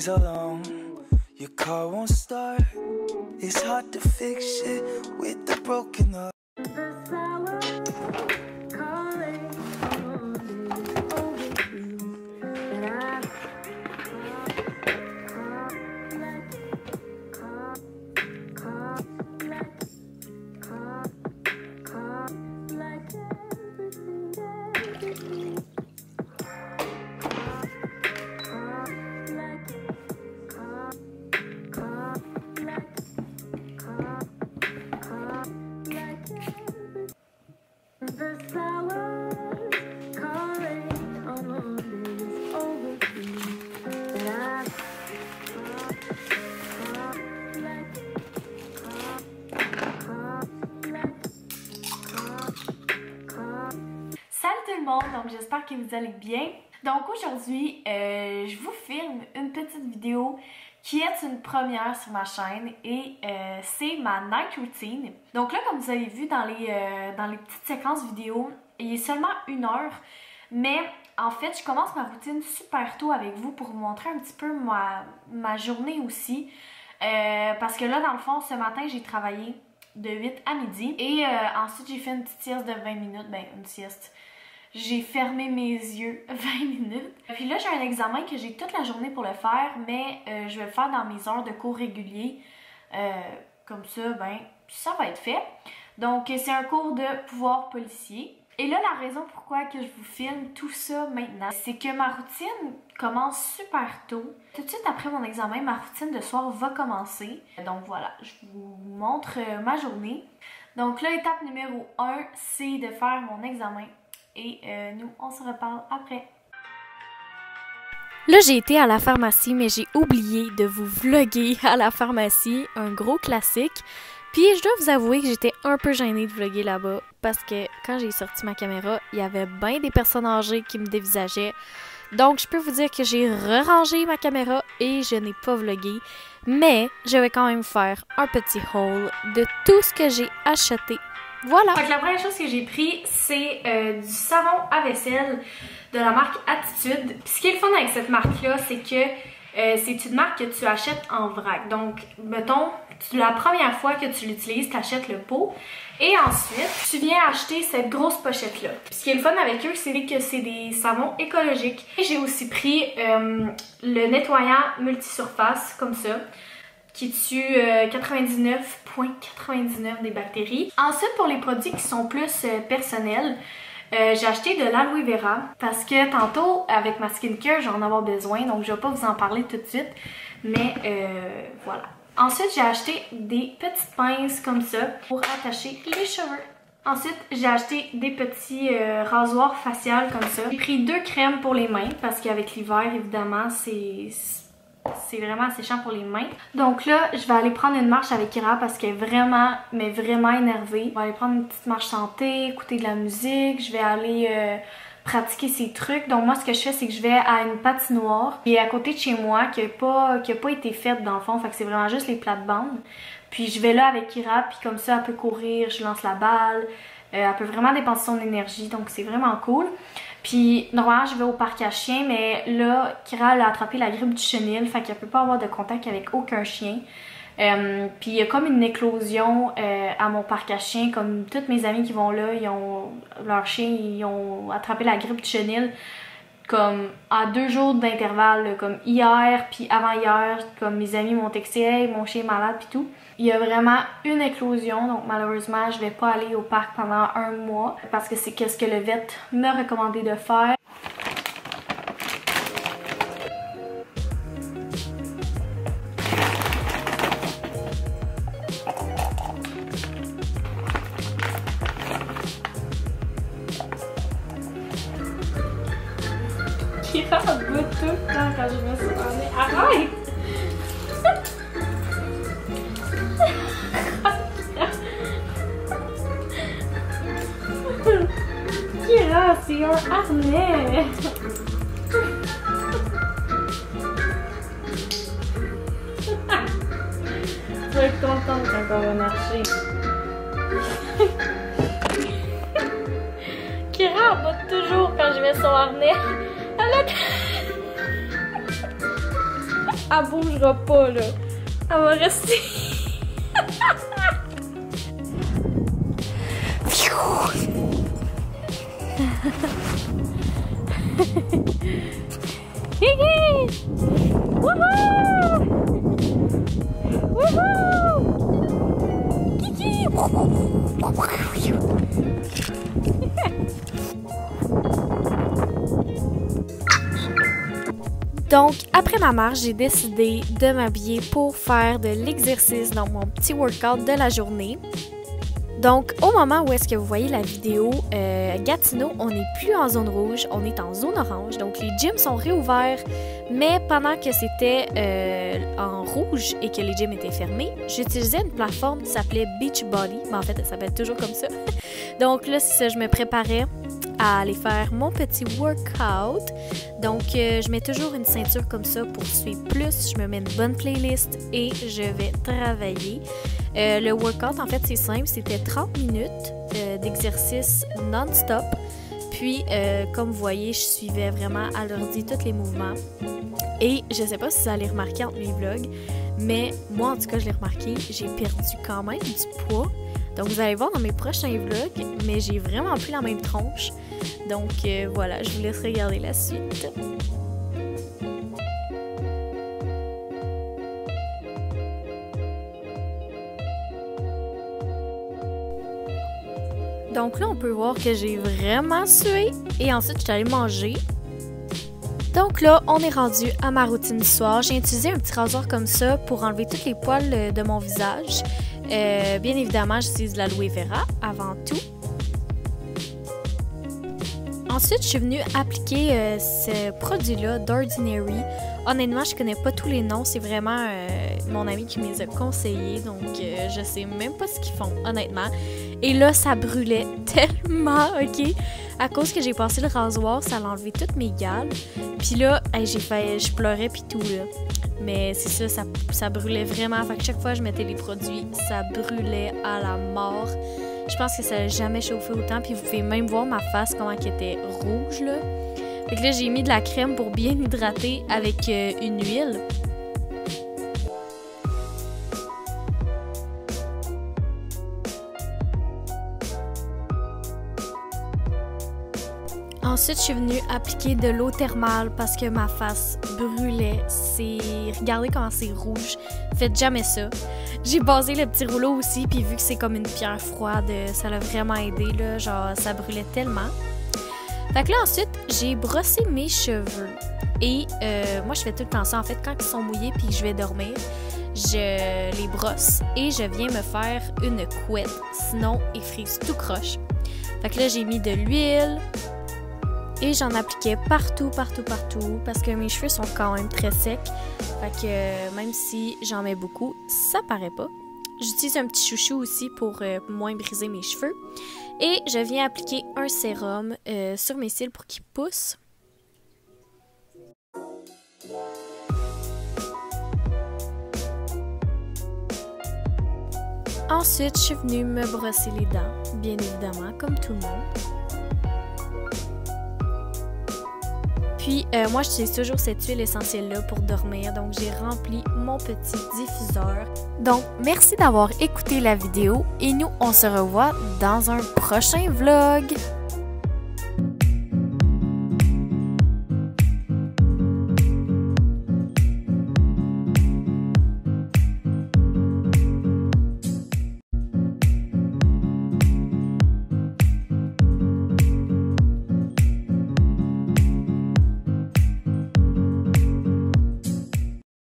days alone. Your car won't start. It's hard to fix it with the broken heart. Salut tout le monde, donc j'espère que vous allez bien. Donc aujourd'hui, je vous filme une petite vidéo qui est une première sur ma chaîne et c'est ma night routine. Donc là, comme vous avez vu dans les petites séquences vidéo, il est seulement 1 heure, mais en fait, je commence ma routine super tôt avec vous pour vous montrer un petit peu ma journée aussi. Parce que là, dans le fond, ce matin, j'ai travaillé de 8 à midi et ensuite, j'ai fait une petite sieste de 20 minutes, ben une sieste. J'ai fermé mes yeux 20 minutes. Puis là, j'ai un examen que j'ai toute la journée pour le faire, mais je vais le faire dans mes heures de cours réguliers. Comme ça, ben, ça va être fait. Donc, c'est un cours de pouvoir policier. Et là, la raison pourquoi que je vous filme tout ça maintenant, c'est que ma routine commence super tôt. Tout de suite après mon examen, ma routine de soir va commencer. Donc voilà, je vous montre ma journée. Donc là, étape numéro 1, c'est de faire mon examen. Et nous, on se reparle après. Là, j'ai été à la pharmacie, mais j'ai oublié de vous vlogger à la pharmacie, un gros classique. Puis, je dois vous avouer que j'étais un peu gênée de vlogger là-bas parce que quand j'ai sorti ma caméra, il y avait bien des personnes âgées qui me dévisageaient. Donc, je peux vous dire que j'ai re-rangé ma caméra et je n'ai pas vlogué. Mais, je vais quand même faire un petit haul de tout ce que j'ai acheté. Voilà! Donc, la première chose que j'ai pris, c'est du savon à vaisselle de la marque Attitude. Puis ce qui est le fun avec cette marque-là, c'est que c'est une marque que tu achètes en vrac. Donc, mettons, la première fois que tu l'utilises, tu achètes le pot. Et ensuite, tu viens acheter cette grosse pochette-là. Ce qui est le fun avec eux, c'est que c'est des savons écologiques. Et j'ai aussi pris le nettoyant multisurface, comme ça, qui tue 99,99 des bactéries. Ensuite, pour les produits qui sont plus personnels, j'ai acheté de l'aloe vera parce que tantôt, avec ma skincare, j'en ai besoin, donc je vais pas vous en parler tout de suite, mais voilà. Ensuite, j'ai acheté des petites pinces comme ça pour attacher les cheveux. Ensuite, j'ai acheté des petits rasoirs faciales comme ça. J'ai pris 2 crèmes pour les mains parce qu'avec l'hiver, évidemment, c'est vraiment asséchant pour les mains. Donc là, je vais aller prendre une marche avec Kira parce qu'elle est vraiment, mais vraiment énervée. On va aller prendre une petite marche santé, écouter de la musique. Je vais aller pratiquer ces trucs. Donc moi, ce que je fais, c'est que je vais à une patinoire qui est à côté de chez moi, qui a pas été faite dans le fond. Fait que c'est vraiment juste les plates-bandes. Puis je vais là avec Kira, puis comme ça, elle peut courir, je lance la balle. Elle peut vraiment dépenser son énergie, donc c'est vraiment cool. Puis normalement, je vais au parc à chiens, mais là, Kira elle a attrapé la grippe du chenil, fait qu'elle peut pas avoir de contact avec aucun chien. Puis il y a comme une éclosion à mon parc à chiens, comme toutes mes amies qui vont là, leurs chiens, ils ont attrapé la grippe du chenil comme à 2 jours d'intervalle, comme hier puis avant-hier, comme mes amis m'ont texté « Hey, mon chien est malade » puis tout. Il y a vraiment une éclosion, donc malheureusement, je vais pas aller au parc pendant 1 mois parce que c'est ce que le vet m'a recommandé de faire. Kira goûte tout le temps quand je me suis rendue. Arrête! Kira, c'est un harnais! Tu vas être contente quand on va marcher. Kira botte toujours quand je mets son harnais. Elle Elle bougera pas, là. Elle va rester. Donc, après ma marche, j'ai décidé de m'habiller pour faire de l'exercice dans mon petit workout de la journée. Donc, au moment où est-ce que vous voyez la vidéo, Gatineau, on n'est plus en zone rouge, on est en zone orange. Donc, les gyms sont réouverts, mais pendant que c'était en rouge et que les gyms étaient fermés, j'utilisais une plateforme qui s'appelait Beachbody. Mais en fait, elle s'appelle toujours comme ça. Donc là, c'est ça, je me préparais à aller faire mon petit workout. Donc, je mets toujours une ceinture comme ça pour suivre plus. Je me mets une bonne playlist et je vais travailler. Le workout, en fait, c'est simple. C'était 30 minutes d'exercice non-stop. Puis, comme vous voyez, je suivais vraiment à l'ordi tous les mouvements. Et je sais pas si vous allez remarquer entre mes vlogs, mais moi, en tout cas, je l'ai remarqué, j'ai perdu quand même du poids. Donc, vous allez voir dans mes prochains vlogs, mais j'ai vraiment plus la même tronche. Donc, voilà, je vous laisse regarder la suite. Donc là, on peut voir que j'ai vraiment sué. Et ensuite, je suis allée manger. Donc là, on est rendu à ma routine du soir. J'ai utilisé un petit rasoir comme ça pour enlever tous les poils de mon visage. Bien évidemment, j'utilise de l'aloe vera avant tout. Ensuite, je suis venue appliquer ce produit-là d'Ordinary. Honnêtement, je connais pas tous les noms. C'est vraiment mon ami qui me les a conseillés. Donc, je sais même pas ce qu'ils font, honnêtement. Et là, ça brûlait tellement, OK? À cause que j'ai passé le rasoir, ça a enlevé toutes mes gales. Puis là, je pleurais puis tout, là. Mais c'est ça brûlait vraiment. Fait que chaque fois que je mettais les produits, ça brûlait à la mort. Je pense que ça n'a jamais chauffé autant. Puis vous pouvez même voir ma face, comment elle était rouge, là. Fait que là, j'ai mis de la crème pour bien hydrater avec une huile. Ensuite, je suis venue appliquer de l'eau thermale parce que ma face brûlait. Regardez comment c'est rouge. Faites jamais ça. J'ai basé le petit rouleau aussi, puis vu que c'est comme une pierre froide, ça l'a vraiment aidé, là. Genre, ça brûlait tellement. Fait que là, ensuite, j'ai brossé mes cheveux. Et moi, je fais tout le temps ça. En fait, quand ils sont mouillés puis que je vais dormir, je les brosse et je viens me faire une couette. Sinon, ils frisent tout croche. Fait que là, j'ai mis de l'huile. Et j'en appliquais partout, parce que mes cheveux sont quand même très secs. Fait que même si j'en mets beaucoup, ça paraît pas. J'utilise un petit chouchou aussi pour moins briser mes cheveux. Et je viens appliquer un sérum sur mes cils pour qu'ils poussent. Ensuite, je suis venue me brosser les dents, bien évidemment, comme tout le monde. Puis, moi, j'utilise toujours cette huile essentielle-là pour dormir. Donc, j'ai rempli mon petit diffuseur. Donc, merci d'avoir écouté la vidéo. Et nous, on se revoit dans un prochain vlog.